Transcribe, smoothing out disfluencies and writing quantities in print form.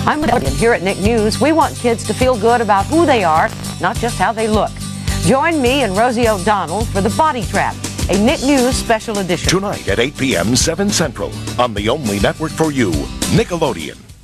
I'm Lillian. Here at Nick News, we want kids to feel good about who they are, not just how they look. Join me and Rosie O'Donnell for The Body Trap, a Nick News special edition. Tonight at 8 p.m. 7 Central on the only network for you, Nickelodeon.